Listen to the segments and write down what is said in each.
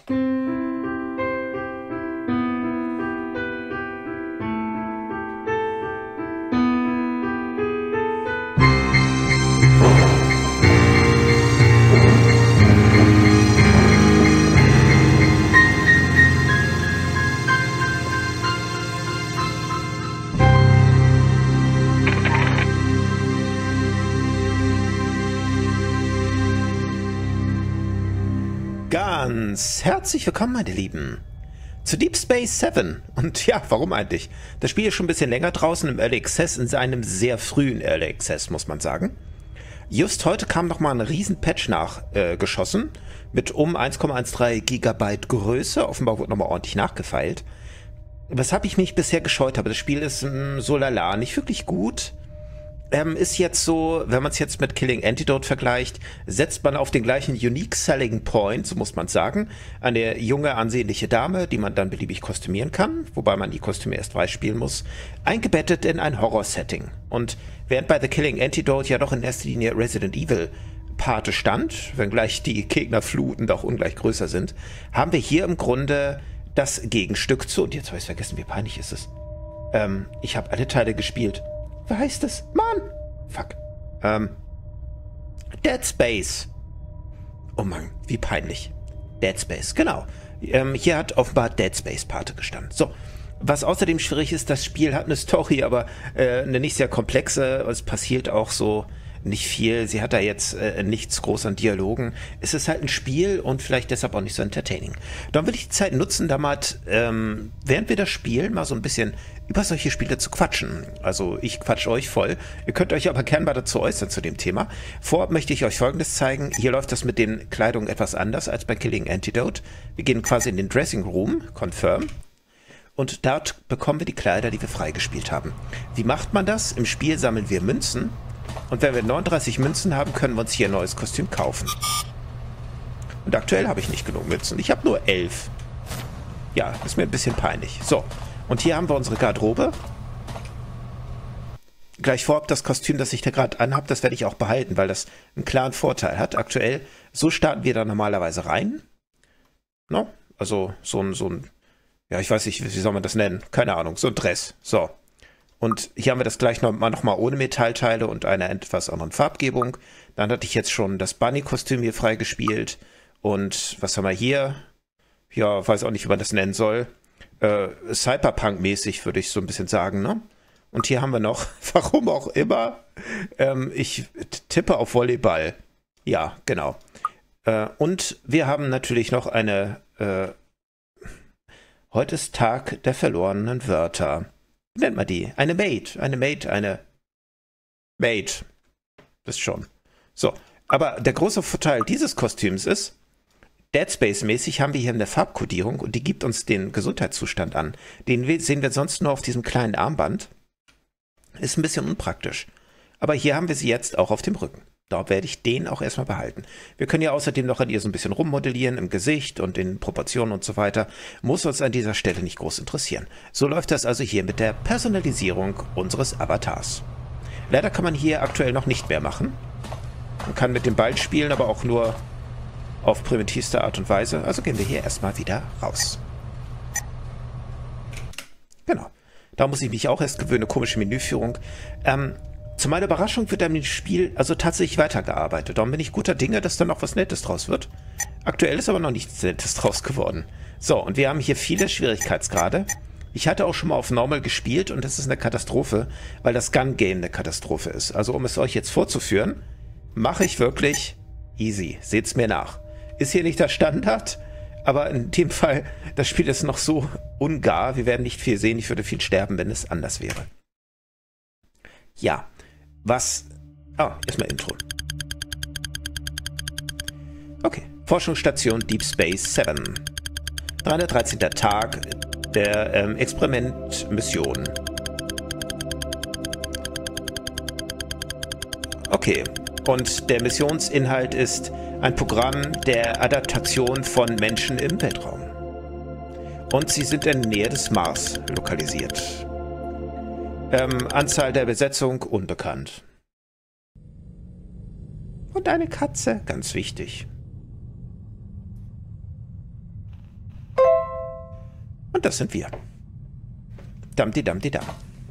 Ganz herzlich willkommen, meine Lieben, zu Deep Space 7. Und ja, warum eigentlich? Das Spiel ist schon ein bisschen länger draußen im Early Access, in seinem sehr frühen Early Access, muss man sagen. Just heute kam nochmal ein riesen Patch nachgeschossen, mit um 1,13 GB Größe. Offenbar wurde nochmal ordentlich nachgefeilt. Weshalb ich mich bisher gescheut habe. Das Spiel ist so lala, nicht wirklich gut. Ist jetzt so, wenn man es jetzt mit Killing Antidote vergleicht, setzt man auf den gleichen Unique Selling Point, so muss man sagen, eine junge, ansehnliche Dame, die man dann beliebig kostümieren kann, wobei man die Kostüme erst freispielen muss, eingebettet in ein Horror-Setting. Und während bei The Killing Antidote ja doch in erster Linie Resident Evil Pate stand, wenngleich die Gegnerfluten doch ungleich größer sind, haben wir hier im Grunde das Gegenstück zu, und jetzt habe ich vergessen, wie peinlich ist es. Ich habe alle Teile gespielt. Wie heißt es? Mann! Fuck. Dead Space. Oh Mann, wie peinlich. Dead Space, genau. Hier hat offenbar Dead Space Pate gestanden. So. Was außerdem schwierig ist, das Spiel hat eine Story, aber eine nicht sehr komplexe. Es passiert auch so nicht viel. Sie hat da jetzt nichts groß an Dialogen. Es ist halt ein Spiel und vielleicht deshalb auch nicht so entertaining. Dann will ich die Zeit nutzen, da mal, während wir das spielen, mal so ein bisschen über solche Spiele zu quatschen. Also ich quatsch euch voll. Ihr könnt euch aber gerne mal dazu äußern zu dem Thema. Vorab möchte ich euch Folgendes zeigen. Hier läuft das mit den Kleidungen etwas anders als bei Killing Antidote. Wir gehen quasi in den Dressing Room, Confirm. Und dort bekommen wir die Kleider, die wir freigespielt haben. Wie macht man das? Im Spiel sammeln wir Münzen. Und wenn wir 39 Münzen haben, können wir uns hier ein neues Kostüm kaufen. Und aktuell habe ich nicht genug Münzen. Ich habe nur 11. Ja, ist mir ein bisschen peinlich. So, und hier haben wir unsere Garderobe. Gleich vorab, das Kostüm, das ich da gerade anhabe, das werde ich auch behalten, weil das einen klaren Vorteil hat. Aktuell, so starten wir da normalerweise rein. No? Also so ein, ja, ich weiß nicht, wie soll man das nennen? Keine Ahnung, so ein Dress. So. Und hier haben wir das gleich noch mal ohne Metallteile und einer etwas anderen Farbgebung. Dann hatte ich jetzt schon das Bunny-Kostüm hier freigespielt. Und was haben wir hier? Ja, weiß auch nicht, wie man das nennen soll. Cyberpunk-mäßig würde ich so ein bisschen sagen, ne? Und hier haben wir noch, warum auch immer, ich tippe auf Volleyball. Ja, genau. Und wir haben natürlich noch eine, heute ist Tag der verlorenen Wörter. Wie nennt man die? Eine Maid. Das schon. So, aber der große Vorteil dieses Kostüms ist, Dead Space-mäßig haben wir hier eine Farbkodierung und die gibt uns den Gesundheitszustand an. Den sehen wir sonst nur auf diesem kleinen Armband. Ist ein bisschen unpraktisch. Aber hier haben wir sie jetzt auch auf dem Rücken. Da werde ich den auch erstmal behalten. Wir können ja außerdem noch an ihr so ein bisschen rummodellieren, im Gesicht und in Proportionen und so weiter. Muss uns an dieser Stelle nicht groß interessieren. So läuft das also hier mit der Personalisierung unseres Avatars. Leider kann man hier aktuell noch nicht mehr machen. Man kann mit dem Ball spielen, aber auch nur auf primitivste Art und Weise. Also gehen wir hier erstmal wieder raus. Genau. Da muss ich mich auch erst gewöhnen, eine komische Menüführung. Zu meiner Überraschung wird an dem Spiel also tatsächlich weitergearbeitet. Darum bin ich guter Dinge, dass da noch was Nettes draus wird. Aktuell ist aber noch nichts Nettes draus geworden. So, und wir haben hier viele Schwierigkeitsgrade. Ich hatte auch schon mal auf Normal gespielt und das ist eine Katastrophe, weil das Gun-Game eine Katastrophe ist. Also um es euch jetzt vorzuführen, mache ich wirklich easy. Seht's mir nach. Ist hier nicht der Standard, aber in dem Fall, das Spiel ist noch so ungar. Wir werden nicht viel sehen. Ich würde viel sterben, wenn es anders wäre. Ja. Erstmal Intro. Okay. Forschungsstation Deep Space 7. 313. Tag der Experimentmission. Okay. Und der Missionsinhalt ist ein Programm der Adaptation von Menschen im Weltraum. Und sie sind in der Nähe des Mars lokalisiert. Anzahl der Besetzung unbekannt. Und eine Katze, ganz wichtig. Und das sind wir. Damdi-damdi-dam.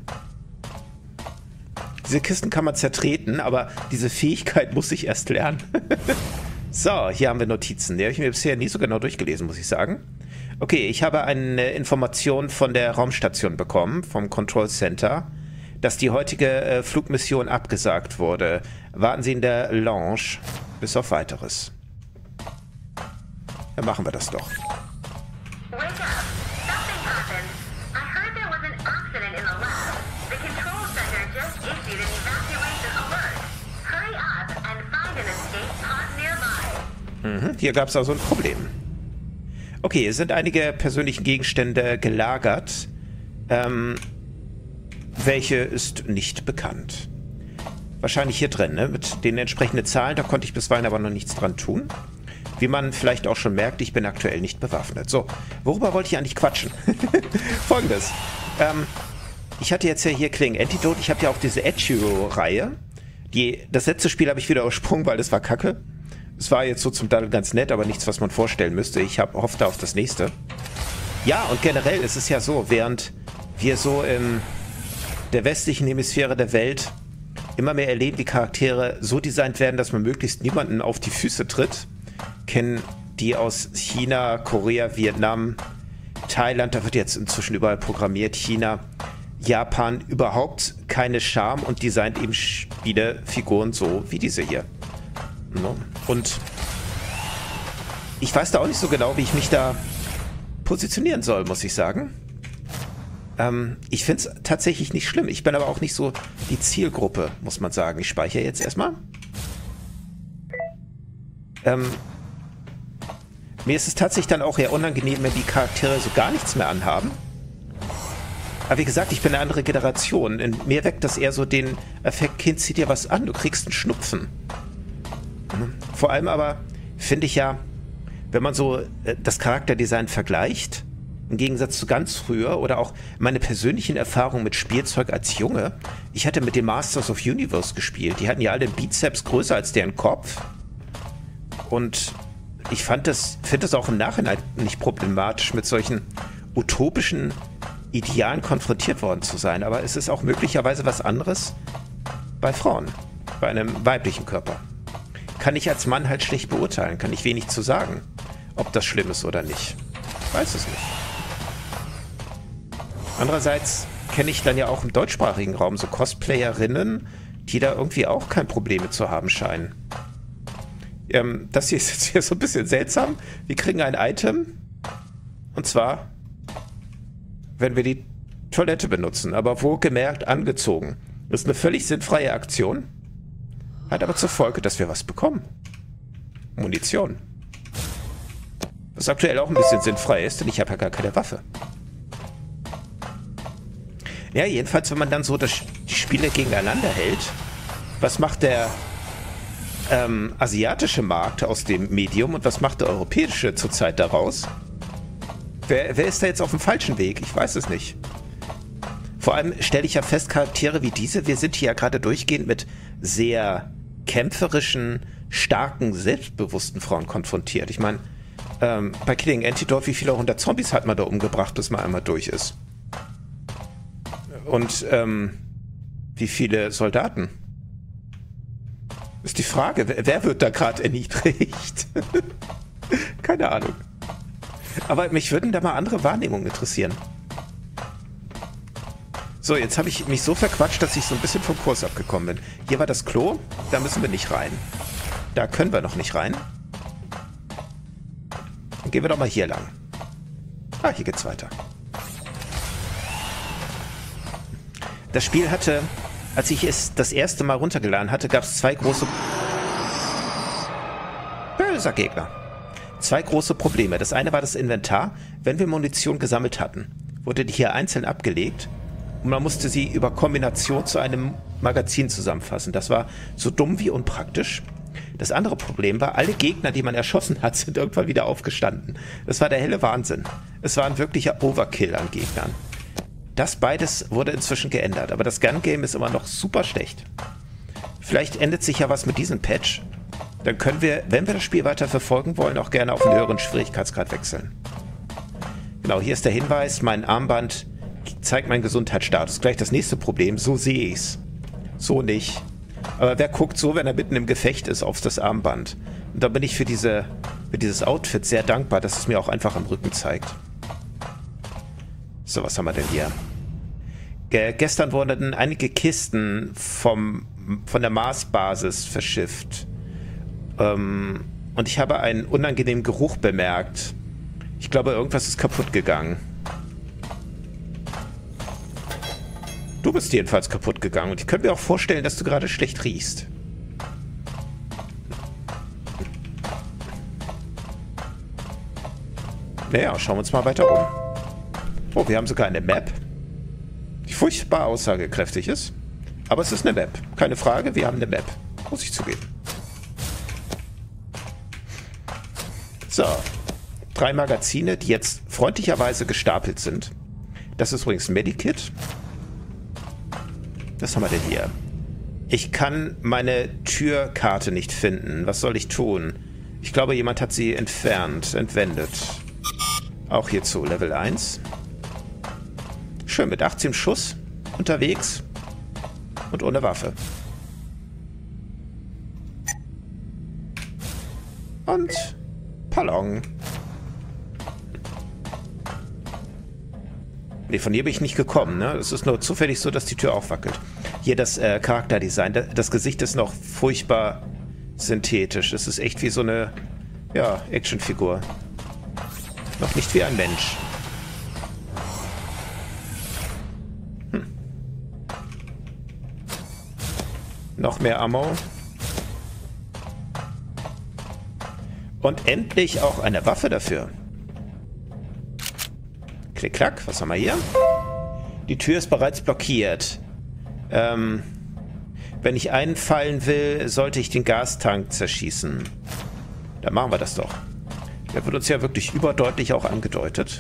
Diese Kisten kann man zertreten, aber diese Fähigkeit muss ich erst lernen. So, hier haben wir Notizen. Die habe ich mir bisher nie so genau durchgelesen, muss ich sagen. Okay, ich habe eine Information von der Raumstation bekommen, vom Control Center, dass die heutige Flugmission abgesagt wurde. Warten Sie in der Lounge bis auf Weiteres. Dann machen wir das doch. Hier gab es also ein Problem. Okay, es sind einige persönliche Gegenstände gelagert. Welche ist nicht bekannt. Wahrscheinlich hier drin, ne? Mit den entsprechenden Zahlen, da konnte ich bisweilen aber noch nichts dran tun. Wie man vielleicht auch schon merkt, ich bin aktuell nicht bewaffnet. So, worüber wollte ich eigentlich quatschen? Folgendes. Ich hatte jetzt ja hier Killing Antidote, ich habe ja auch diese Edge-Hero-Reihe. Das letzte Spiel habe ich wieder übersprungen, weil das war kacke. Es war jetzt so zum Teil ganz nett, aber nichts, was man vorstellen müsste. Ich hoffe da auf das nächste. Ja, und generell ist es ja so, während wir so in der westlichen Hemisphäre der Welt immer mehr erleben, wie Charaktere so designt werden, dass man möglichst niemanden auf die Füße tritt, kennen die aus China, Korea, Vietnam, Thailand, da wird jetzt inzwischen überall programmiert, China, Japan, überhaupt keine Charme und designt eben Spielefiguren so wie diese hier. Und ich weiß da auch nicht so genau, wie ich mich da positionieren soll, muss ich sagen. Ich finde es tatsächlich nicht schlimm. Ich bin aber auch nicht so die Zielgruppe, muss man sagen. Ich speichere jetzt erstmal. Mir ist es tatsächlich dann auch eher unangenehm, wenn die Charaktere so gar nichts mehr anhaben. Aber wie gesagt, ich bin eine andere Generation. In mir weckt das eher so den Effekt, Kind, zieh dir was an, du kriegst einen Schnupfen. Vor allem aber finde ich ja, wenn man so das Charakterdesign vergleicht, im Gegensatz zu ganz früher oder auch meine persönlichen Erfahrungen mit Spielzeug als Junge, ich hatte mit den Masters of Universe gespielt. Die hatten ja alle den Bizeps größer als deren Kopf. Und ich finde das auch im Nachhinein nicht problematisch, mit solchen utopischen Idealen konfrontiert worden zu sein. Aber es ist auch möglicherweise was anderes bei Frauen, bei einem weiblichen Körper. Kann ich als Mann halt schlecht beurteilen, kann ich wenig zu sagen, ob das schlimm ist oder nicht. Ich weiß es nicht. Andererseits kenne ich dann ja auch im deutschsprachigen Raum so Cosplayerinnen, die da irgendwie auch kein Problem mit zu haben scheinen. Das hier ist jetzt hier so ein bisschen seltsam. Wir kriegen ein Item, und zwar, wenn wir die Toilette benutzen, aber wohlgemerkt angezogen. Das ist eine völlig sinnfreie Aktion. Hat aber zur Folge, dass wir was bekommen. Munition. Was aktuell auch ein bisschen sinnfrei ist, denn ich habe ja gar keine Waffe. Ja, jedenfalls, wenn man dann so die Spiele gegeneinander hält, was macht der asiatische Markt aus dem Medium und was macht der europäische zurzeit daraus? Wer ist da jetzt auf dem falschen Weg? Ich weiß es nicht. Vor allem stelle ich ja fest, Charaktere wie diese, wir sind hier ja gerade durchgehend mit sehr kämpferischen, starken, selbstbewussten Frauen konfrontiert. Ich meine, bei Killing Antidote, wie viele 100 Zombies hat man da umgebracht, bis man einmal durch ist? Und wie viele Soldaten? Ist die Frage, wer wird da gerade erniedrigt? Keine Ahnung. Aber mich würden da mal andere Wahrnehmungen interessieren. So, jetzt habe ich mich so verquatscht, dass ich so ein bisschen vom Kurs abgekommen bin. Hier war das Klo, da müssen wir nicht rein. Da können wir noch nicht rein. Dann gehen wir doch mal hier lang. Ah, hier geht's weiter. Das Spiel hatte, als ich es das erste Mal runtergeladen hatte, gab es zwei große... Böser Gegner. Zwei große Probleme. Das eine war das Inventar. Wenn wir Munition gesammelt hatten, wurde die hier einzeln abgelegt und man musste sie über Kombination zu einem Magazin zusammenfassen. Das war so dumm wie unpraktisch. Das andere Problem war, alle Gegner, die man erschossen hat, sind irgendwann wieder aufgestanden. Das war der helle Wahnsinn. Es war ein wirklicher Overkill an Gegnern. Das beides wurde inzwischen geändert, aber das Gun-Game ist immer noch super schlecht. Vielleicht ändert sich ja was mit diesem Patch. Dann können wir, wenn wir das Spiel weiter verfolgen wollen, auch gerne auf einen höheren Schwierigkeitsgrad wechseln. Genau, hier ist der Hinweis, mein Armband zeigt meinen Gesundheitsstatus. Gleich das nächste Problem, so sehe ich's. So nicht. Aber wer guckt so, wenn er mitten im Gefecht ist, auf das Armband? Und da bin ich für dieses Outfit sehr dankbar, dass es mir auch einfach am Rücken zeigt. So, was haben wir denn hier? Gestern wurden einige Kisten von der Mars-Basis verschifft. Und ich habe einen unangenehmen Geruch bemerkt. Ich glaube, irgendwas ist kaputt gegangen. Du bist jedenfalls kaputt gegangen. Und ich könnte mir auch vorstellen, dass du gerade schlecht riechst. Naja, schauen wir uns mal weiter um. Oh, wir haben sogar eine Map, die furchtbar aussagekräftig ist. Aber es ist eine Map. Keine Frage, wir haben eine Map. Muss ich zugeben. So. 3 Magazine, die jetzt freundlicherweise gestapelt sind. Das ist übrigens ein Medikit. Was haben wir denn hier? Ich kann meine Türkarte nicht finden. Was soll ich tun? Ich glaube, jemand hat sie entwendet. Auch hierzu Level 1. Schön, mit 18 Schuss unterwegs und ohne Waffe. Und Ballon. Ne, von hier bin ich nicht gekommen, ne? Es ist nur zufällig so, dass die Tür auch wackelt. Hier das Charakterdesign. Das Gesicht ist noch furchtbar synthetisch. Es ist echt wie so eine, ja, Actionfigur. Noch nicht wie ein Mensch. Noch mehr Ammo. Und endlich auch eine Waffe dafür. Klick, klack. Was haben wir hier? Die Tür ist bereits blockiert. Wenn ich einfallen will, sollte ich den Gastank zerschießen. Dann machen wir das doch. Der wird uns ja wirklich überdeutlich auch angedeutet.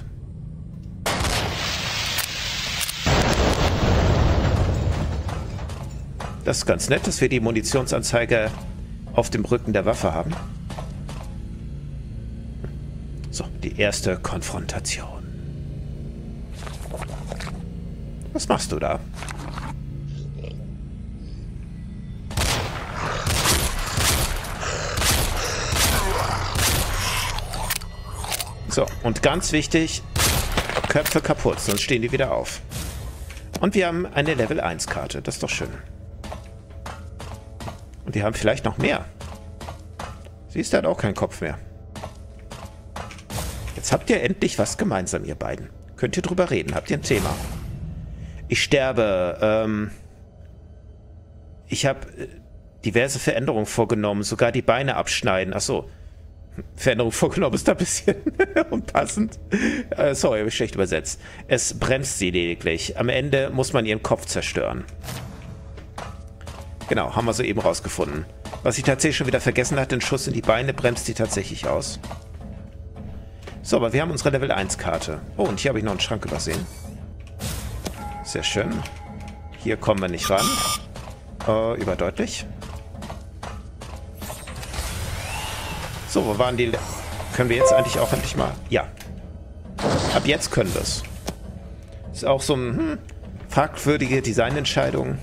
Das ist ganz nett, dass wir die Munitionsanzeige auf dem Rücken der Waffe haben. So, die erste Konfrontation. Was machst du da? So, und ganz wichtig, Köpfe kaputt, sonst stehen die wieder auf. Und wir haben eine Level 1 Karte, das ist doch schön. Und die haben vielleicht noch mehr. Siehst du, hat auch keinen Kopf mehr. Jetzt habt ihr endlich was gemeinsam, ihr beiden. Könnt ihr drüber reden, habt ihr ein Thema. Ich sterbe, ich habe diverse Veränderungen vorgenommen, sogar die Beine abschneiden. Achso, Veränderung vorgenommen ist da ein bisschen unpassend. Sorry, habe ich schlecht übersetzt. Es bremst sie lediglich. Am Ende muss man ihren Kopf zerstören. Genau, haben wir soeben rausgefunden. Was ich tatsächlich schon wieder vergessen hatte, den Schuss in die Beine bremst sie tatsächlich aus. So, aber wir haben unsere Level 1 Karte. Oh, und hier habe ich noch einen Schrank übersehen. Sehr schön. Hier kommen wir nicht ran. Überdeutlich. So, wo waren die... Können wir jetzt eigentlich auch endlich mal... Ja. Ab jetzt können wir es. Ist auch so eine fragwürdige Designentscheidung.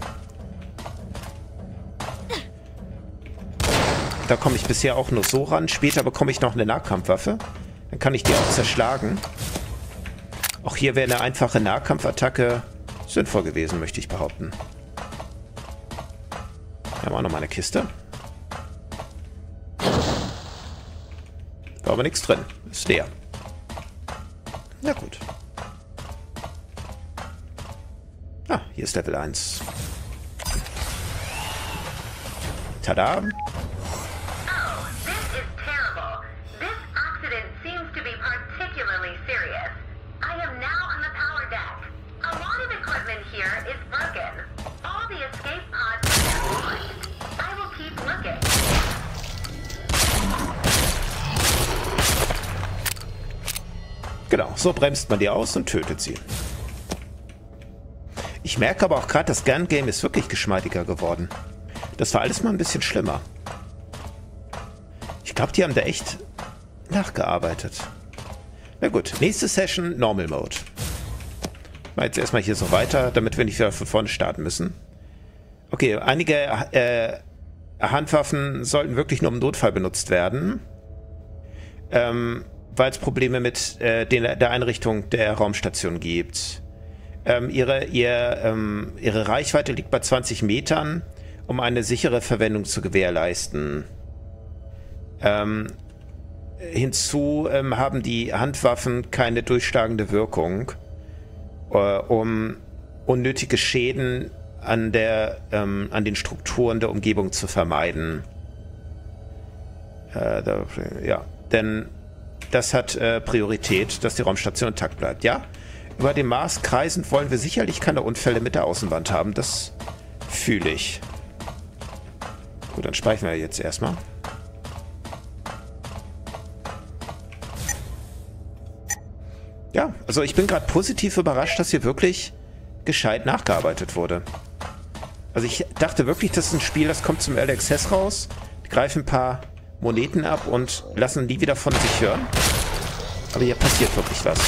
Da komme ich bisher auch nur so ran. Später bekomme ich noch eine Nahkampfwaffe. Dann kann ich die auch zerschlagen. Auch hier wäre eine einfache Nahkampfattacke sinnvoll gewesen, möchte ich behaupten. Hier haben wir auch noch mal eine Kiste. Da aber nichts drin. Ist leer. Na gut. Ah, hier ist Level 1. Tada. Genau, so bremst man die aus und tötet sie. Ich merke aber auch gerade, das Gun-Game ist wirklich geschmeidiger geworden. Das war alles mal ein bisschen schlimmer. Ich glaube, die haben da echt nachgearbeitet. Na gut, nächste Session, Normal Mode. Mal jetzt erstmal hier so weiter, damit wir nicht wieder von vorne starten müssen. Okay, einige Handwaffen sollten wirklich nur im Notfall benutzt werden. Weil es Probleme mit der Einrichtung der Raumstation gibt. Ihre Reichweite liegt bei 20 Metern, um eine sichere Verwendung zu gewährleisten. Hinzu haben die Handwaffen keine durchschlagende Wirkung, um unnötige Schäden an den Strukturen der Umgebung zu vermeiden. Ja, denn das hat Priorität, dass die Raumstation intakt bleibt. Ja, über den Mars kreisend wollen wir sicherlich keine Unfälle mit der Außenwand haben. Das fühle ich. Gut, dann speichern wir jetzt erstmal. Ja, also ich bin gerade positiv überrascht, dass hier wirklich gescheit nachgearbeitet wurde. Also ich dachte wirklich, das ist ein Spiel, das kommt zum Early Access raus, die greifen ein paar Moneten ab und lassen die wieder von sich hören. Aber hier passiert wirklich was.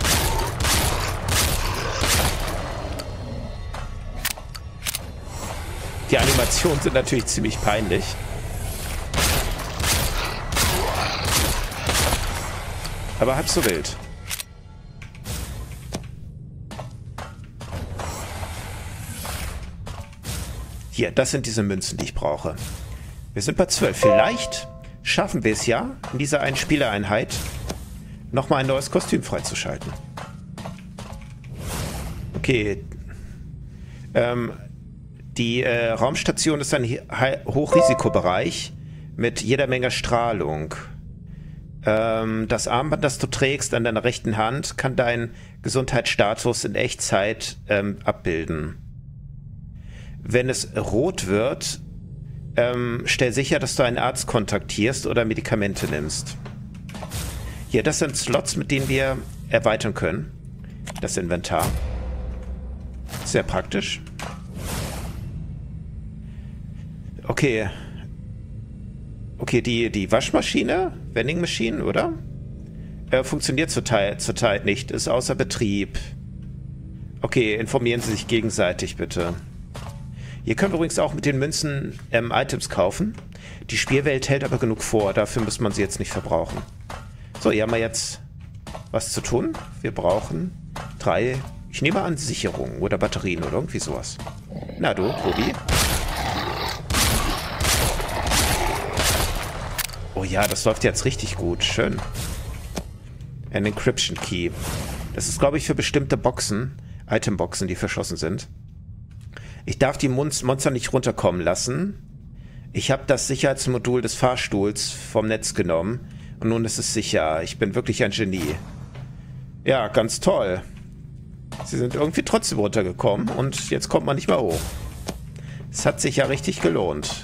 Die Animationen sind natürlich ziemlich peinlich. Aber halb so wild. Hier, das sind diese Münzen, die ich brauche. Wir sind bei 12. Vielleicht schaffen wir es ja, in dieser einen Spielereinheit nochmal ein neues Kostüm freizuschalten. Okay. Die Raumstation ist ein Hochrisikobereich mit jeder Menge Strahlung. Das Armband, das du trägst an deiner rechten Hand, kann deinen Gesundheitsstatus in Echtzeit abbilden. Wenn es rot wird, stell sicher, dass du einen Arzt kontaktierst oder Medikamente nimmst. Hier, das sind Slots, mit denen wir erweitern können. Das Inventar. Sehr praktisch. Okay. Okay, die Waschmaschine, Vending Machine, oder? Funktioniert zurzeit nicht, ist außer Betrieb. Okay, informieren Sie sich gegenseitig, bitte. Hier können wir übrigens auch mit den Münzen Items kaufen. Die Spielwelt hält aber genug vor, dafür muss man sie jetzt nicht verbrauchen. So, hier haben wir jetzt was zu tun. Wir brauchen 3, ich nehme an, Sicherungen oder Batterien oder irgendwie sowas. Na du, Tobi? Oh ja, das läuft jetzt richtig gut. Schön. Ein Encryption Key. Das ist, glaube ich, für bestimmte Boxen, Itemboxen, die verschlossen sind. Ich darf die Monster nicht runterkommen lassen. Ich habe das Sicherheitsmodul des Fahrstuhls vom Netz genommen und nun ist es sicher. Ich bin wirklich ein Genie. Ja, ganz toll. Sie sind irgendwie trotzdem runtergekommen und jetzt kommt man nicht mehr hoch. Es hat sich ja richtig gelohnt.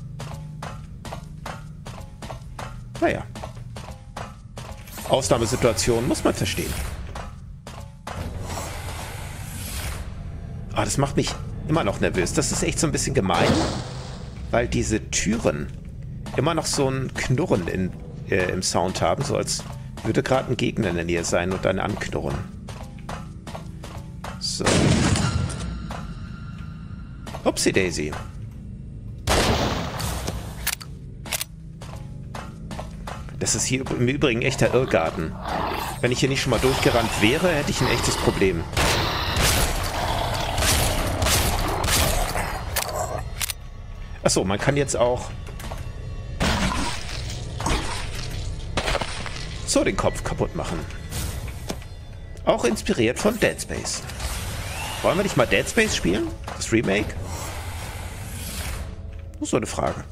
Naja. Ausnahmesituationen muss man verstehen. Ah, das macht mich immer noch nervös. Das ist echt so ein bisschen gemein, weil diese Türen immer noch so ein Knurren im Sound haben, so als würde gerade ein Gegner in der Nähe sein und dann anknurren. So. Upsi Daisy. Das ist hier im Übrigen echter Irrgarten. Wenn ich hier nicht schon mal durchgerannt wäre, hätte ich ein echtes Problem. Achso, man kann jetzt auch so den Kopf kaputt machen. Auch inspiriert von Dead Space. Wollen wir nicht mal Dead Space spielen? Das Remake? Nur so eine Frage.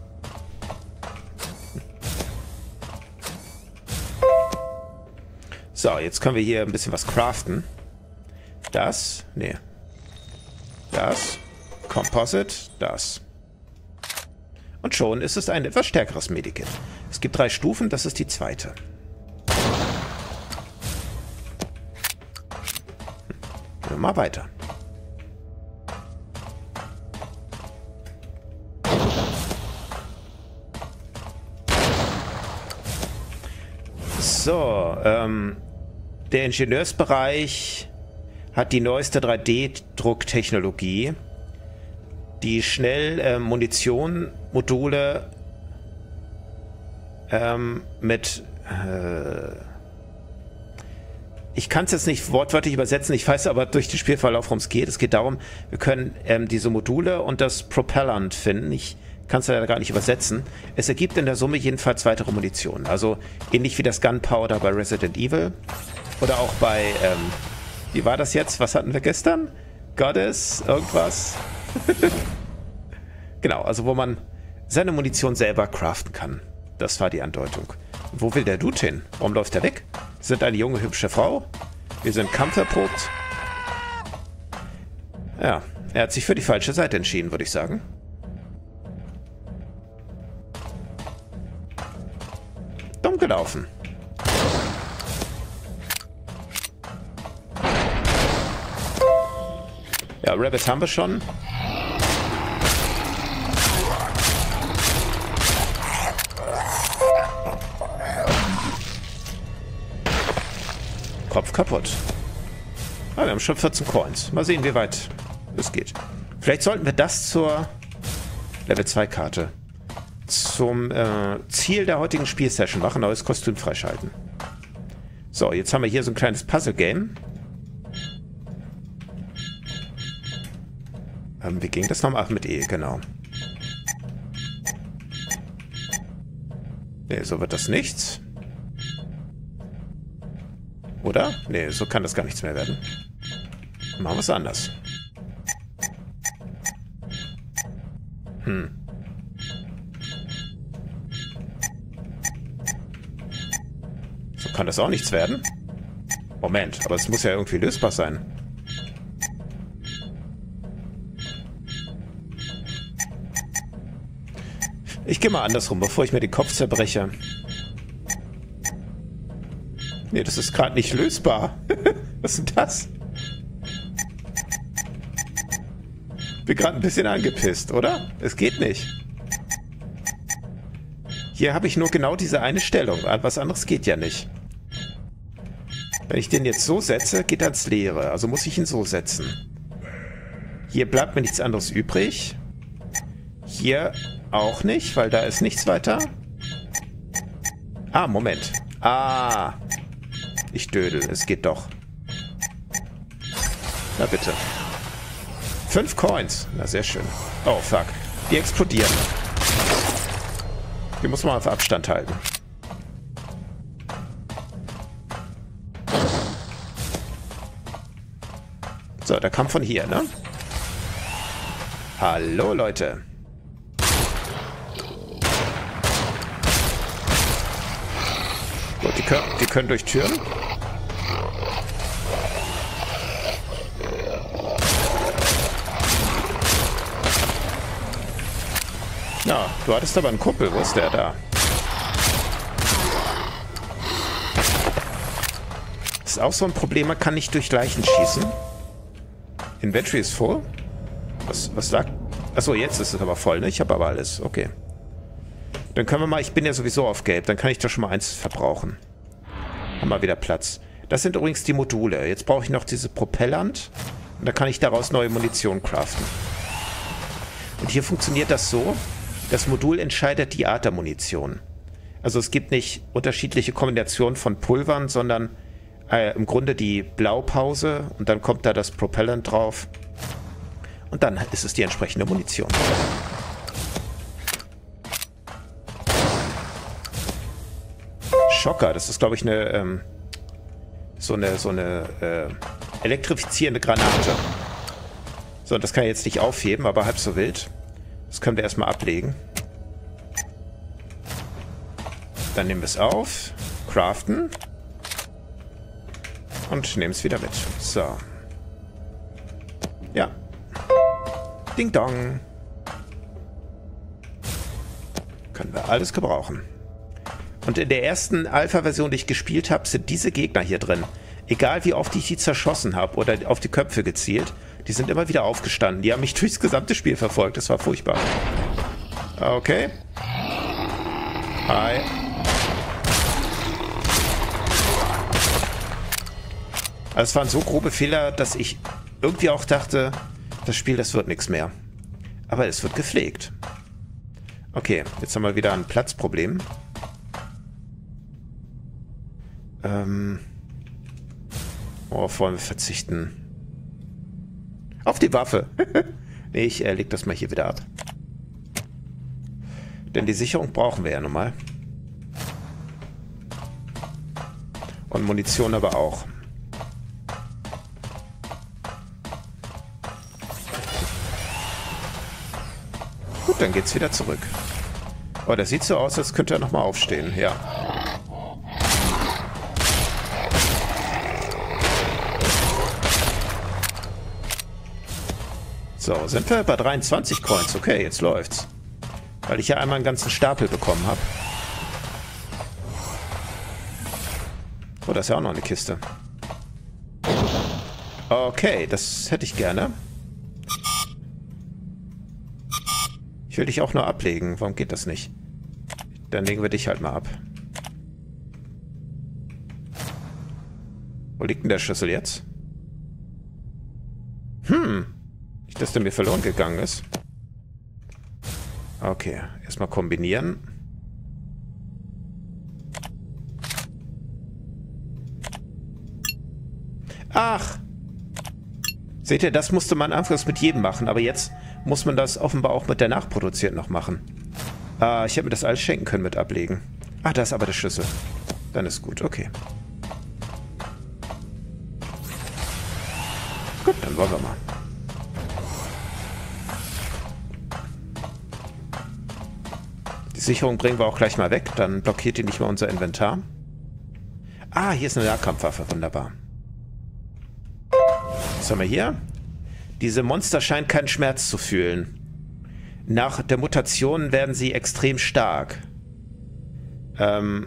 So, jetzt können wir hier ein bisschen was craften. Das, nee. Das, Composite, das. Und schon ist es ein etwas stärkeres Medikit. Es gibt 3 Stufen, das ist die zweite. Gehen wir mal weiter. So, Der Ingenieursbereich hat die neueste 3D-Drucktechnologie, die schnell Munition-Module mit... ich kann es jetzt nicht wortwörtlich übersetzen, ich weiß aber durch den Spielverlauf, worum es geht. Es geht darum, wir können diese Module und das Propellant finden. Ich kann es leider gar nicht übersetzen. Es ergibt in der Summe jedenfalls weitere Munition. Also ähnlich wie das Gunpowder bei Resident Evil. Oder auch bei, wie war das jetzt? Was hatten wir gestern? Goddess, irgendwas? Genau, also wo man seine Munition selber craften kann. Das war die Andeutung. Wo will der Dude hin? Warum läuft er weg? Wir sind eine junge, hübsche Frau. Wir sind kampferprobt. Ja, er hat sich für die falsche Seite entschieden, würde ich sagen. Dumm gelaufen. Ja, Rabbit haben wir schon. Kopf kaputt. Ah, wir haben schon 14 Coins. Mal sehen, wie weit es geht. Vielleicht sollten wir das zur Level 2 Karte zum Ziel der heutigen Spielsession machen, neues Kostüm freischalten. So, jetzt haben wir hier so ein kleines Puzzle-Game. Wie ging das nochmal? Ach, mit E, genau. Ne, so wird das nichts. Oder? Ne, so kann das gar nichts mehr werden. Machen wir es anders. So kann das auch nichts werden. Moment, aber es muss ja irgendwie lösbar sein. Ich gehe mal andersrum, bevor ich mir den Kopf zerbreche. Nee, das ist gerade nicht lösbar. Was ist denn das? Bin gerade ein bisschen angepisst, oder? Es geht nicht. Hier habe ich nur genau diese eine Stellung. Was anderes geht ja nicht. Wenn ich den jetzt so setze, geht er ins Leere. Also muss ich ihn so setzen. Hier bleibt mir nichts anderes übrig. Hier auch nicht, weil da ist nichts weiter. Ah, Moment. Ah. Ich dödel, es geht doch. Na bitte. 5 Coins. Na, sehr schön. Oh, fuck. Die explodieren. Die muss man auf Abstand halten. So, der kam von hier, ne? Hallo, Leute. Gut, die können durch Türen. Na, du hattest aber einen Kumpel. Wo ist der da? Das ist auch so ein Problem, man kann nicht durch Leichen schießen. Inventory ist voll. Was lag? Achso, jetzt ist es aber voll, ne? Ich habe aber alles. Okay. Dann können wir mal, ich bin ja sowieso auf Gelb, dann kann ich doch schon mal eins verbrauchen. Haben wir wieder Platz. Das sind übrigens die Module. Jetzt brauche ich noch diese Propellant und dann kann ich daraus neue Munition craften. Und hier funktioniert das so, das Modul entscheidet die Art der Munition. Also es gibt nicht unterschiedliche Kombinationen von Pulvern, sondern im Grunde die Blaupause und dann kommt da das Propellant drauf und dann ist es die entsprechende Munition. Schocker, das ist glaube ich eine so eine elektrifizierende Granate. So, das kann ich jetzt nicht aufheben, aber halb so wild. Das können wir erstmal ablegen. Dann nehmen wir es auf, craften und nehmen es wieder mit. So. Ja. Ding dong. Können wir alles gebrauchen. Und in der ersten Alpha-Version, die ich gespielt habe, sind diese Gegner hier drin. Egal wie oft ich die zerschossen habe oder auf die Köpfe gezielt, die sind immer wieder aufgestanden. Die haben mich durchs gesamte Spiel verfolgt. Das war furchtbar. Okay. Hi. Also es waren so grobe Fehler, dass ich irgendwie auch dachte, das Spiel, das wird nichts mehr. Aber es wird gepflegt. Okay, jetzt haben wir wieder ein Platzproblem. Worauf wollen wir verzichten? Auf die Waffe. Nee, ich leg das mal hier wieder ab. Denn die Sicherung brauchen wir ja nun mal. Und Munition aber auch. Gut, dann geht's wieder zurück. Oh, das sieht so aus, als könnte er nochmal aufstehen. Ja. So, sind wir bei 23 Coins. Okay, jetzt läuft's. Weil ich ja einmal einen ganzen Stapel bekommen habe. Oh, da ist ja auch noch eine Kiste. Okay, das hätte ich gerne. Ich will dich auch nur ablegen. Warum geht das nicht? Dann legen wir dich halt mal ab. Wo liegt denn der Schlüssel jetzt? Nicht, dass der mir verloren gegangen ist. Okay, erstmal kombinieren. Ach! Seht ihr, das musste man anfangs mit jedem machen, aber jetzt muss man das offenbar auch mit der nachproduzierten noch machen. Ich hätte mir das alles schenken können mit ablegen. Ah, da ist aber der Schlüssel. Dann ist gut, okay. Gut, dann wollen wir mal. Die Sicherung bringen wir auch gleich mal weg, dann blockiert die nicht mehr unser Inventar. Ah, hier ist eine Nahkampfwaffe, wunderbar. Was haben wir hier? Diese Monster scheinen keinen Schmerz zu fühlen. Nach der Mutation werden sie extrem stark. Man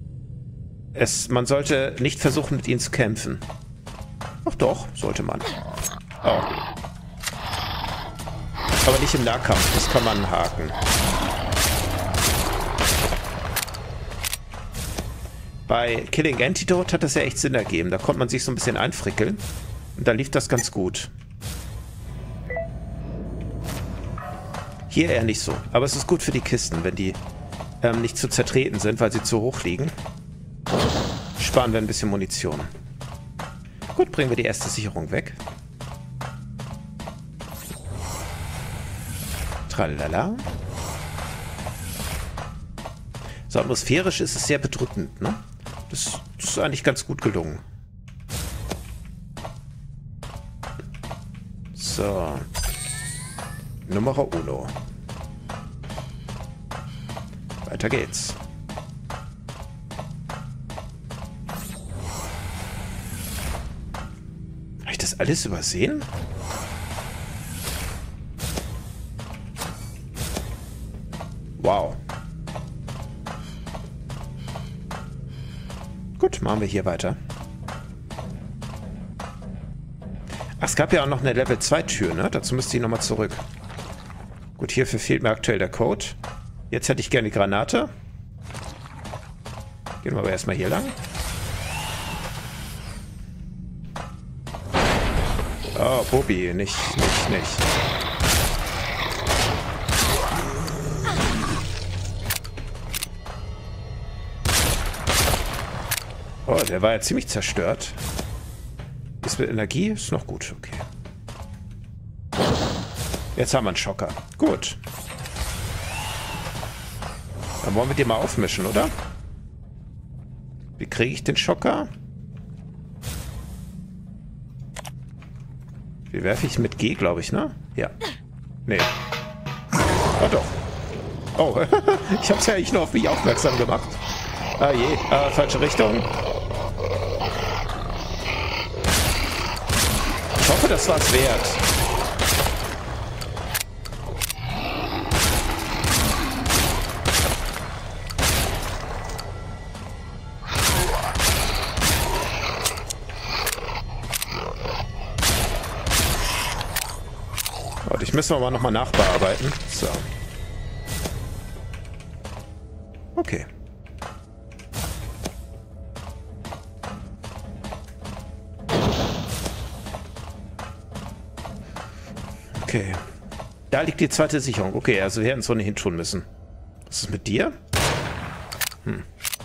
sollte nicht versuchen, mit ihnen zu kämpfen. Ach doch, sollte man. Oh. Aber nicht im Nahkampf, das kann man haken. Bei Killing Antidote hat das ja echt Sinn ergeben. Da konnte man sich so ein bisschen einfrickeln. Und da lief das ganz gut. Hier eher nicht so. Aber es ist gut für die Kisten, wenn die nicht zu zertreten sind, weil sie zu hoch liegen. Sparen wir ein bisschen Munition. Gut, bringen wir die erste Sicherung weg. Tralala. So, atmosphärisch ist es sehr bedrückend, ne? Das ist eigentlich ganz gut gelungen. So. Numero uno. Weiter geht's. Habe ich das alles übersehen? Wow. Gut, machen wir hier weiter. Ach, es gab ja auch noch eine Level 2 Tür, ne? Dazu müsste ich nochmal zurück. Gut, hierfür fehlt mir aktuell der Code. Jetzt hätte ich gerne die Granate. Gehen wir aber erstmal hier lang. Oh, Bobby, nicht. Oh, der war ja ziemlich zerstört. Ist mit Energie? Ist noch gut, okay. Jetzt haben wir einen Schocker. Gut. Dann wollen wir den mal aufmischen, oder? Wie kriege ich den Schocker? Wie werfe ich mit G, glaube ich, ne? Ja. Nee. Ah, doch. Oh, ich habe es ja eigentlich nur auf mich aufmerksam gemacht. Ah je, falsche Richtung. Ich hoffe, das war's wert. Und ich müssen wir mal nochmal nachbearbeiten. So. Okay. Okay. Da liegt die zweite Sicherung. Okay, also wir hätten es ohnehin tun müssen. Was ist mit dir? Hm.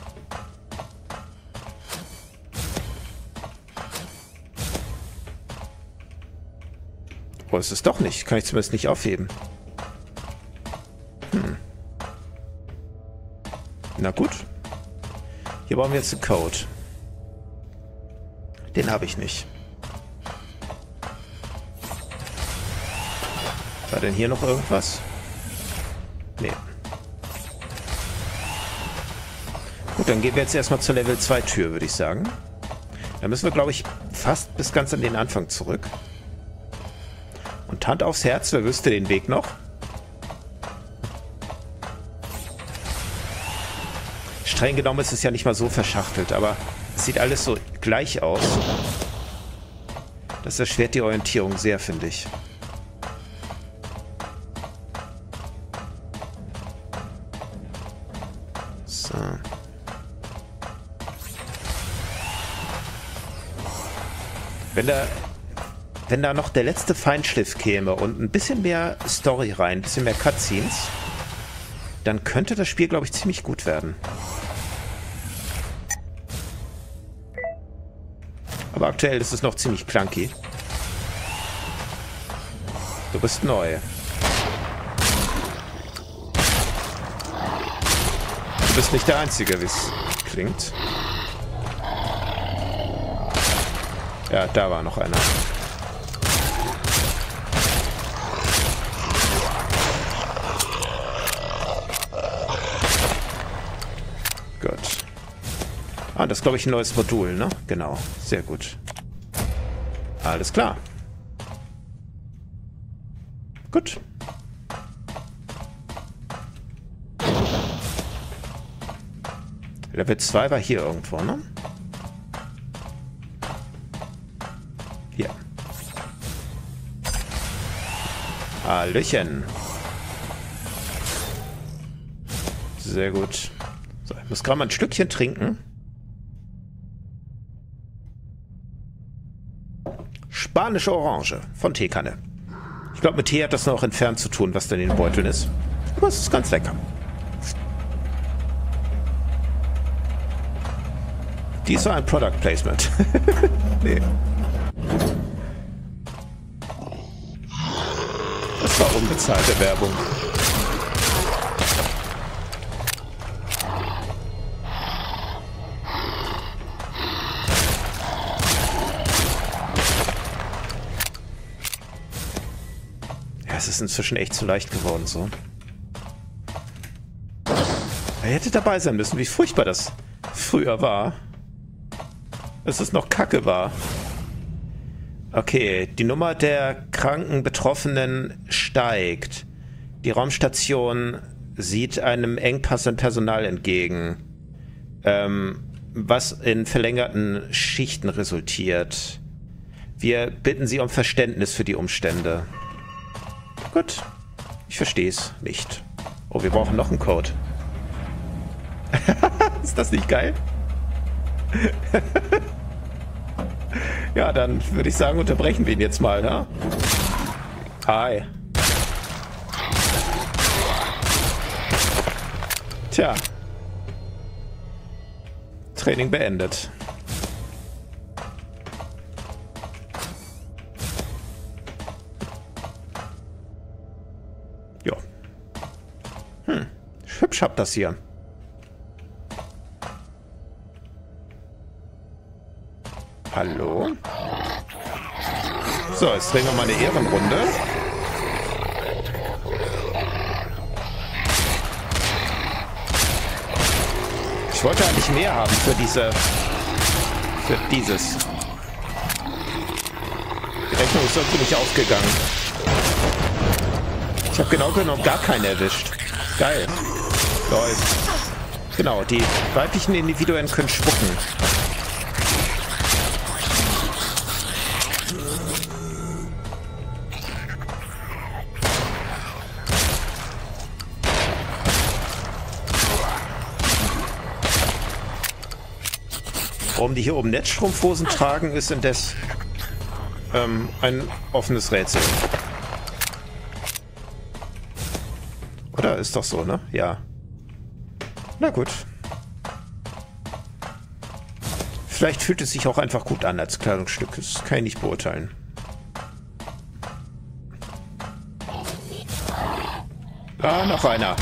Oh, ist es doch nicht. Kann ich zumindest nicht aufheben. Hm. Na gut. Hier brauchen wir jetzt einen Code. Den habe ich nicht. War denn hier noch irgendwas? Nee. Gut, dann gehen wir jetzt erstmal zur Level 2 Tür, würde ich sagen. Da müssen wir, glaube ich, fast bis ganz an den Anfang zurück. Und Hand aufs Herz, wer wüsste den Weg noch? Streng genommen ist es ja nicht mal so verschachtelt, aber es sieht alles so gleich aus. Das erschwert die Orientierung sehr, finde ich. So. Wenn da noch der letzte Feinschliff käme und ein bisschen mehr Story rein, ein bisschen mehr Cutscenes, dann könnte das Spiel, glaube ich, ziemlich gut werden. Aber aktuell ist es noch ziemlich clunky. Du bist neu. Du bist nicht der Einzige, wie es klingt. Ja, da war noch einer. Gut. Ah, das ist, glaube ich, ein neues Modul, ne? Genau. Sehr gut. Alles klar. Gut. Level 2 war hier irgendwo, ne? Hier. Hallöchen. Sehr gut. So, ich muss gerade mal ein Stückchen trinken. Spanische Orange von Teekanne. Ich glaube, mit Tee hat das noch entfernt zu tun, was da in den Beuteln ist. Aber es ist ganz lecker. Dies war ein Product Placement. Nee. Das war unbezahlte Werbung. Es ist inzwischen echt zu leicht geworden, so. Er hätte dabei sein müssen, wie furchtbar das früher war. Dass es noch Kacke war. Okay, die Nummer der kranken Betroffenen steigt. Die Raumstation sieht einem Engpass an Personal entgegen. Was in verlängerten Schichten resultiert. Wir bitten Sie um Verständnis für die Umstände. Gut, ich verstehe es nicht. Oh, wir brauchen noch einen Code. Ist das nicht geil? Ja, dann würde ich sagen, unterbrechen wir ihn jetzt mal, ne? Hi. Tja. Training beendet. Jo. Hübsch habt das hier. Hallo? So, jetzt drehen wir mal eine Ehrenrunde. Ich wollte eigentlich mehr haben für dieses. Die Rechnung ist irgendwie nicht aufgegangen. Ich habe genau genommen gar keinen erwischt. Geil. Läuft. Genau, die weiblichen Individuen können spucken. Warum die hier oben Netzstrumpfhosen tragen, ist indes ein offenes Rätsel. Oder? Ist doch so, ne? Ja. Na gut. Vielleicht fühlt es sich auch einfach gut an als Kleidungsstück. Das kann ich nicht beurteilen. Ah, noch einer.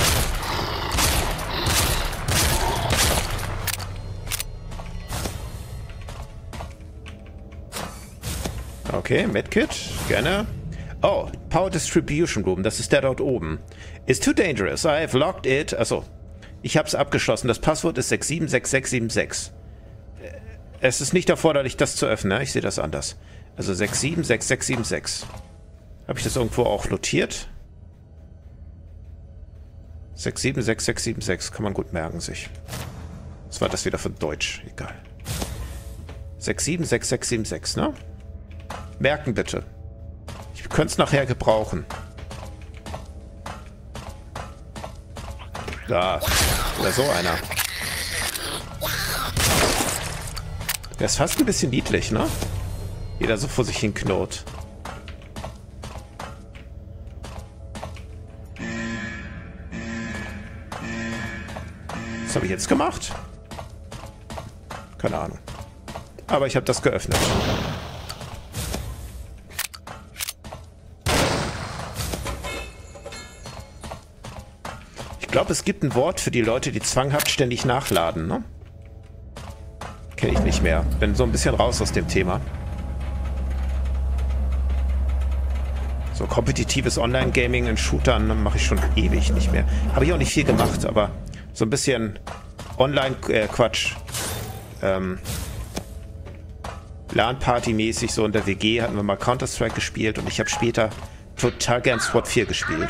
Okay, Medkit. Gerne. Oh, Power Distribution Room. Das ist der dort oben. It's too dangerous. I have locked it. Achso. Ich habe es abgeschlossen. Das Passwort ist 676676. Es ist nicht erforderlich, das zu öffnen. Ich sehe das anders. Also 676676. Habe ich das irgendwo auch notiert? 676676. Kann man gut merken sich. Was war das wieder für Deutsch? Egal. 676676, ne? Merken bitte. Ich könnte es nachher gebrauchen. Da. Oder so einer. Der ist fast ein bisschen niedlich, ne? Jeder so vor sich hin knurrt. Was habe ich jetzt gemacht? Keine Ahnung. Aber ich habe das geöffnet. Ich glaube, es gibt ein Wort für die Leute, die zwanghaft ständig nachladen, ne? Kenne ich nicht mehr. Bin so ein bisschen raus aus dem Thema. So kompetitives Online-Gaming in Shootern mache ich schon ewig nicht mehr. Habe ich auch nicht viel gemacht, aber so ein bisschen Online-Quatsch. LAN-Party-mäßig, so in der WG hatten wir mal Counter-Strike gespielt und ich habe später total gern SWAT 4 gespielt.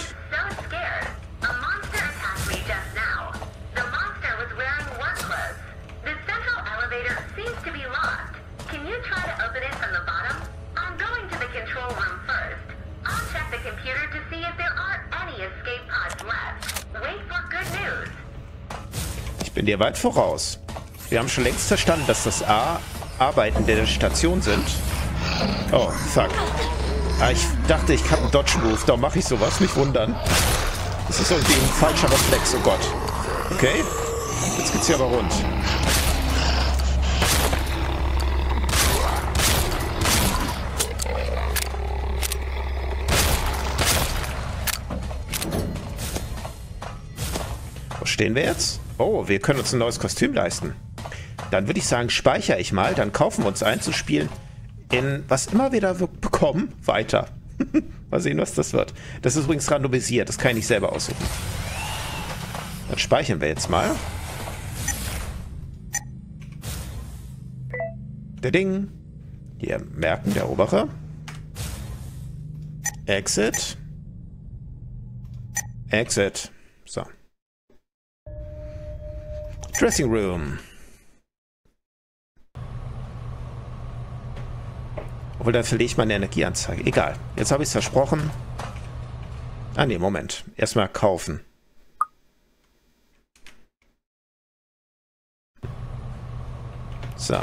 Ich bin dir weit voraus. Wir haben schon längst verstanden, dass das Arbeiten der Station sind. Oh, fuck. Ah, ich dachte, ich habe einen Dodge-Move. Da mache ich sowas. Nicht wundern. Das ist irgendwie ein falscher Reflex. Oh Gott. Okay. Jetzt geht's hier aber rund. Wo stehen wir jetzt? Oh, wir können uns ein neues Kostüm leisten. Dann würde ich sagen, speichere ich mal, dann kaufen wir uns einzuspielen in was immer wir da bekommen, weiter. Mal sehen, was das wird. Das ist übrigens randomisiert, das kann ich nicht selber aussuchen. Dann speichern wir jetzt mal. Der Ding. Hier merken, der obere. Exit. Exit. So. Dressing Room. Obwohl, da verliere ich meine Energieanzeige. Egal. Jetzt habe ich es versprochen. Ah, ne, Moment. Erstmal kaufen. So.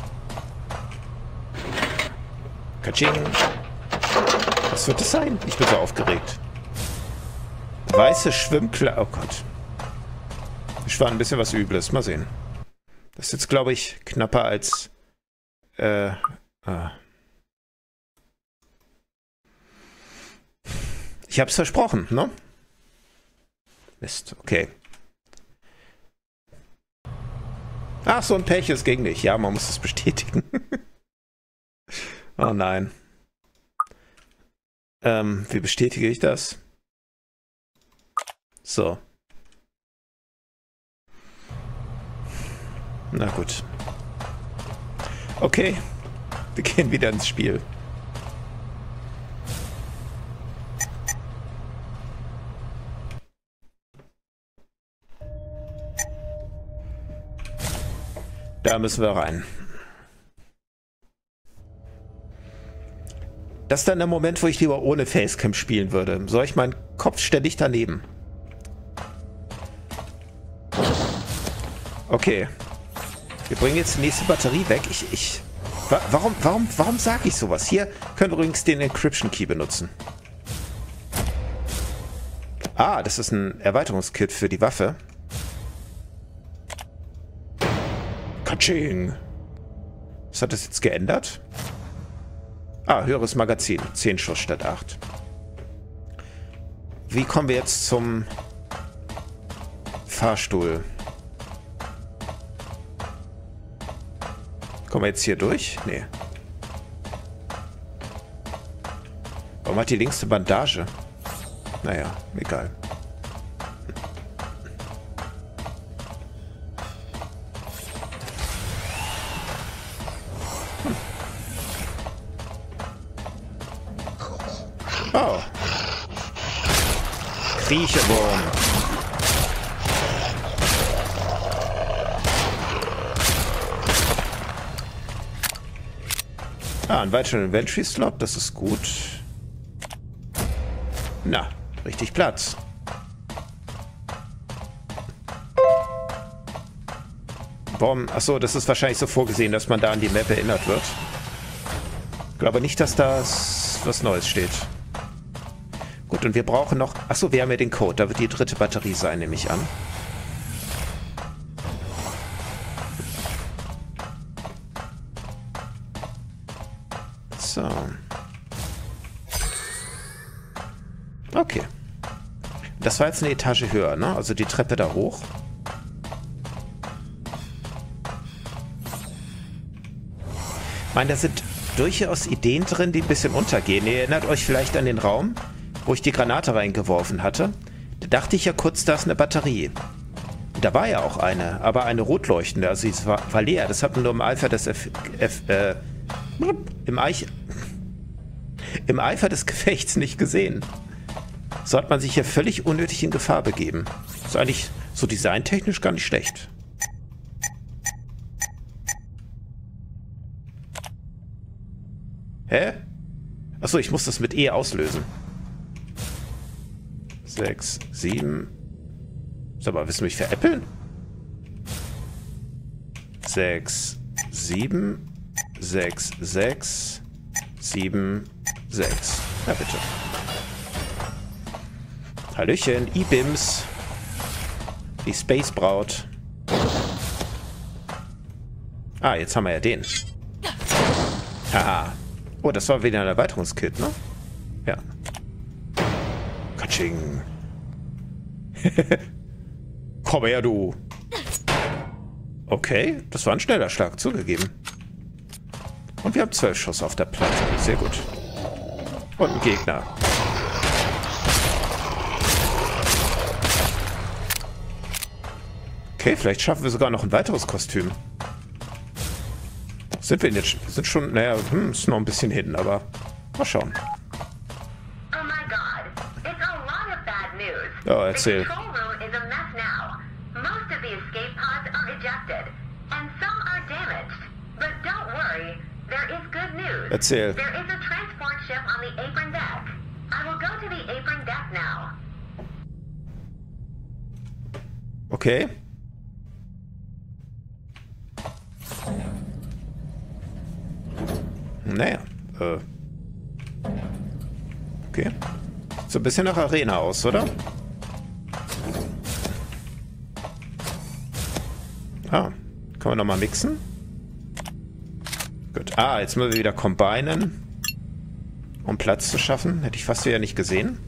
Katsching. Was wird das sein? Ich bin so aufgeregt. Weiße Schwimmkleidung. Oh Gott. Ich war ein bisschen was Übles. Mal sehen. Das ist jetzt, glaube ich, knapper als... Ich hab's versprochen, ne? Mist, okay. Ach, so ein Pech ist gegen dich. Ja, man muss es bestätigen. Oh nein. Wie bestätige ich das? So. Na gut. Okay. Wir gehen wieder ins Spiel. Da müssen wir rein. Das ist dann der Moment, wo ich lieber ohne Facecam spielen würde. Soll ich meinen Kopf ständig daneben? Okay. Wir bringen jetzt die nächste Batterie weg. Warum sage ich sowas? Hier können wir übrigens den Encryption Key benutzen. Ah, das ist ein Erweiterungskit für die Waffe. Katsching. Was hat das jetzt geändert? Ah, höheres Magazin. 10 Schuss statt 8. Wie kommen wir jetzt zum Fahrstuhl? Kommen wir jetzt hier durch? Nee. Warum hat die links eine Bandage? Naja, egal. Oh. Kriechewurm. Ah, ein weiterer Inventory-Slot, das ist gut. Na, richtig Platz. Warum? Achso, das ist wahrscheinlich so vorgesehen, dass man da an die Map erinnert wird. Ich glaube nicht, dass da was Neues steht. Gut, und wir brauchen noch... Achso, wir haben ja den Code. Da wird die dritte Batterie sein, nehme ich an. So. Okay. Das war jetzt eine Etage höher, ne? Also die Treppe da hoch. Ich meine, da sind durchaus Ideen drin, die ein bisschen untergehen. Ihr erinnert euch vielleicht an den Raum, wo ich die Granate reingeworfen hatte. Da dachte ich ja kurz, da ist eine Batterie. Da war ja auch eine, aber eine rotleuchtende. Also es war leer. Das hat man nur im Eifer des im Eifer des Gefechts nicht gesehen. So hat man sich hier völlig unnötig in Gefahr begeben. Ist eigentlich so designtechnisch gar nicht schlecht. Hä? Achso, ich muss das mit E auslösen. 6, 7. Sag mal, willst du mich veräppeln? 6, 7, 6, 6, 7, 6. Ja, bitte. Hallöchen, E-Bims. Die Space Braut. Ah, jetzt haben wir ja den. Haha. Oh, das war wieder ein Erweiterungskit, ne? Ja. Katsching. Komm her, du. Okay, das war ein schneller Schlag, zugegeben. Und wir haben 12 Schuss auf der Platte. Sehr gut. Und ein Gegner. Okay, vielleicht schaffen wir sogar noch ein weiteres Kostüm. Sind wir jetzt? Wir sind schon, naja, ist noch ein bisschen hin, aber mal schauen. Oh my God, it's a lot of bad news. Oh, erzähl. The control room is a mess now. Most of the escape pods are ejected, and some are damaged. But don't worry, there is good news. Erzähl. There is a transport ship on the apron deck. I will go to the apron deck now. Okay. Naja, okay. Sieht so ein bisschen nach Arena aus, oder? Ah, können wir nochmal mixen? Gut. Ah, jetzt müssen wir wieder combinen, um Platz zu schaffen. Hätte ich fast wieder nicht gesehen.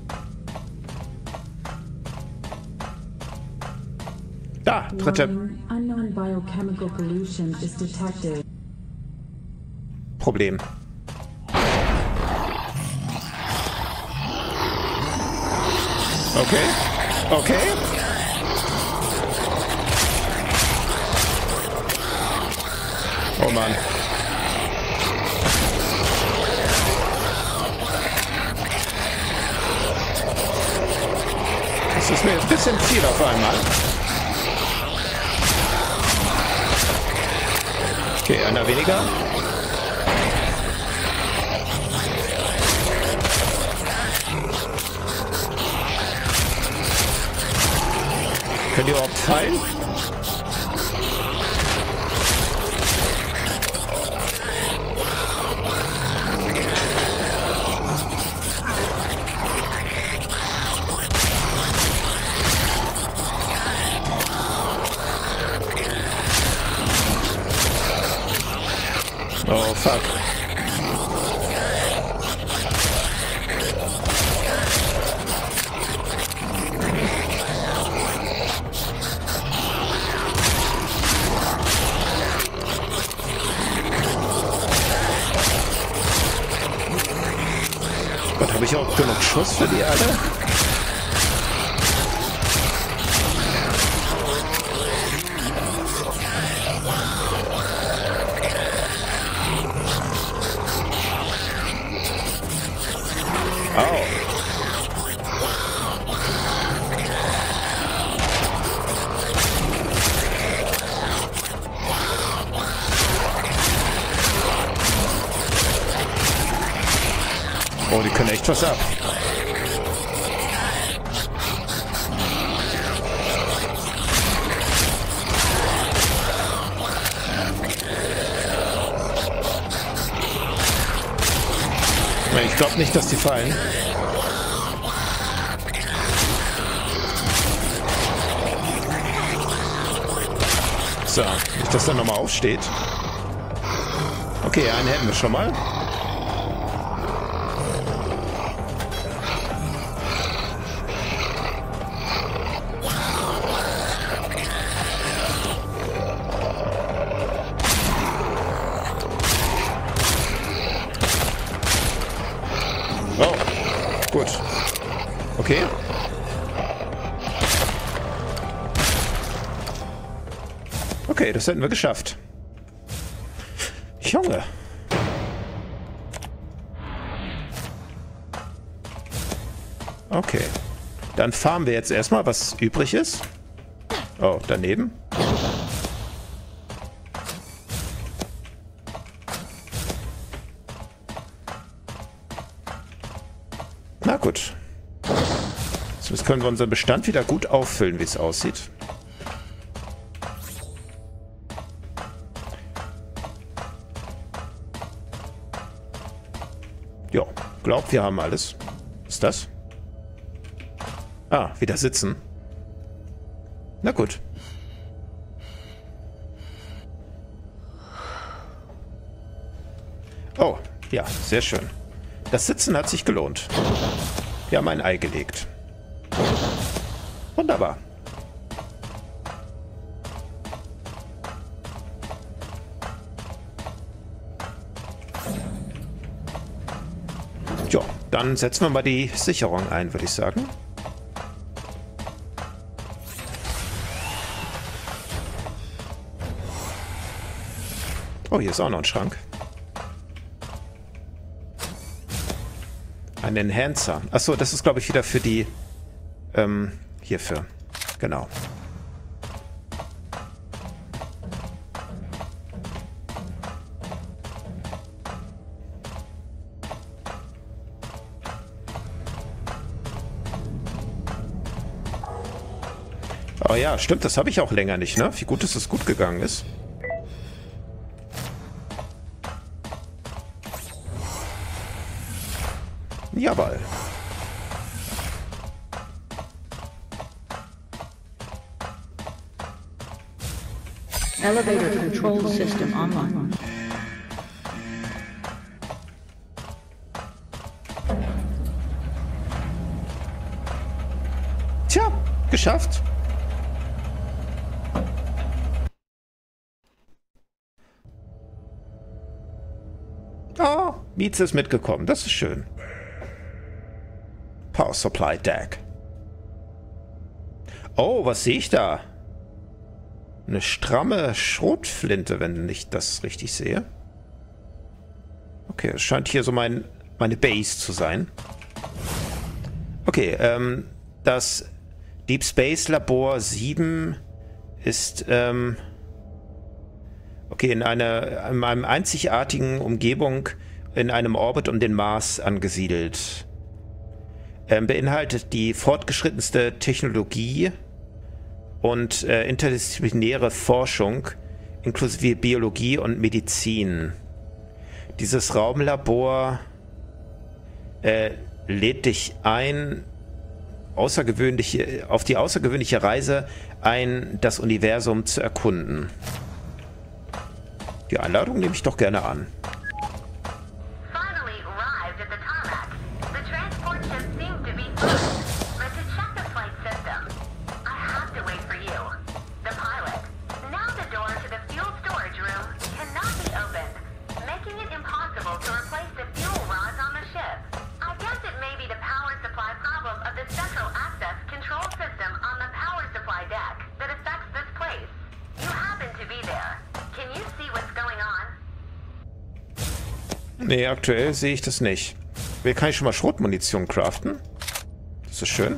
Da, dritte. Unknown biochemical pollution is detected. Problem. Okay. Okay. Oh Mann. Das ist mir jetzt ein bisschen viel auf einmal. Okay, einer weniger. Könnt ihr überhaupt fallen? fuck. Gott, habe ich auch genug Schuss für die alle? Oh, die können echt was ab. Ich glaube nicht, dass die fallen. So, nicht, dass der nochmal aufsteht. Okay, einen hätten wir schon mal. Oh, gut. Okay. Okay, das hätten wir geschafft. Junge. Okay. Dann farmen wir jetzt erstmal, was übrig ist. Oh, daneben. Na gut. So, jetzt können wir unseren Bestand wieder gut auffüllen, wie es aussieht. Jo, glaub, wir haben alles. Was ist das? Ah, wieder sitzen. Na gut. Oh, ja, sehr schön. Das Sitzen hat sich gelohnt. Wir haben ein Ei gelegt. Wunderbar. Jo, dann setzen wir mal die Sicherung ein, würde ich sagen. Oh, hier ist auch noch ein Schrank. Ein Enhancer. Achso, das ist, glaube ich, wieder für die... hierfür. Genau. Oh ja, stimmt, das habe ich auch länger nicht, ne? Wie gut, dass es gut gegangen ist. Jawohl. Elevator control system online. Tja, geschafft. Oh, Mietz ist mitgekommen. Das ist schön. Power Supply Deck. Oh, was sehe ich da? Eine stramme Schrotflinte, wenn ich das richtig sehe. Okay, es scheint hier so meine Base zu sein. Okay, das Deep Space Labor 7 ist okay, in einem einzigartigen Umgebung in einem Orbit um den Mars angesiedelt. Beinhaltet die fortgeschrittenste Technologie und interdisziplinäre Forschung inklusive Biologie und Medizin. Dieses Raumlabor lädt dich ein, auf die außergewöhnliche Reise ein, das Universum zu erkunden. Die Einladung nehme ich doch gerne an. Nee, aktuell sehe ich das nicht. Hier kann ich schon mal Schrotmunition craften. Das ist schön.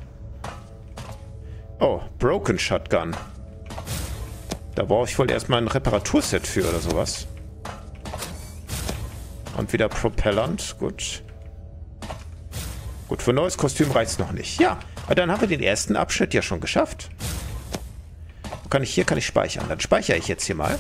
Oh, Broken Shotgun. Da brauche ich wohl erstmal ein Reparaturset für oder sowas. Und wieder Propellant. Gut. Gut, für ein neues Kostüm reicht noch nicht. Ja, aber dann haben wir den ersten Abschnitt ja schon geschafft. Hier kann ich speichern. Dann speichere ich jetzt hier mal.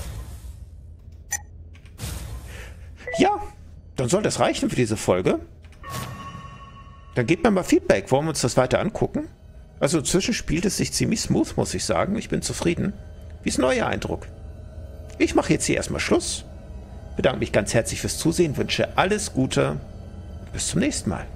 Ja, dann soll das reichen für diese Folge. Dann gebt mir mal Feedback. Wollen wir uns das weiter angucken? Also inzwischen spielt es sich ziemlich smooth, muss ich sagen. Ich bin zufrieden. Wie ist neuer Eindruck? Ich mache jetzt hier erstmal Schluss. Bedanke mich ganz herzlich fürs Zusehen, wünsche alles Gute. Bis zum nächsten Mal.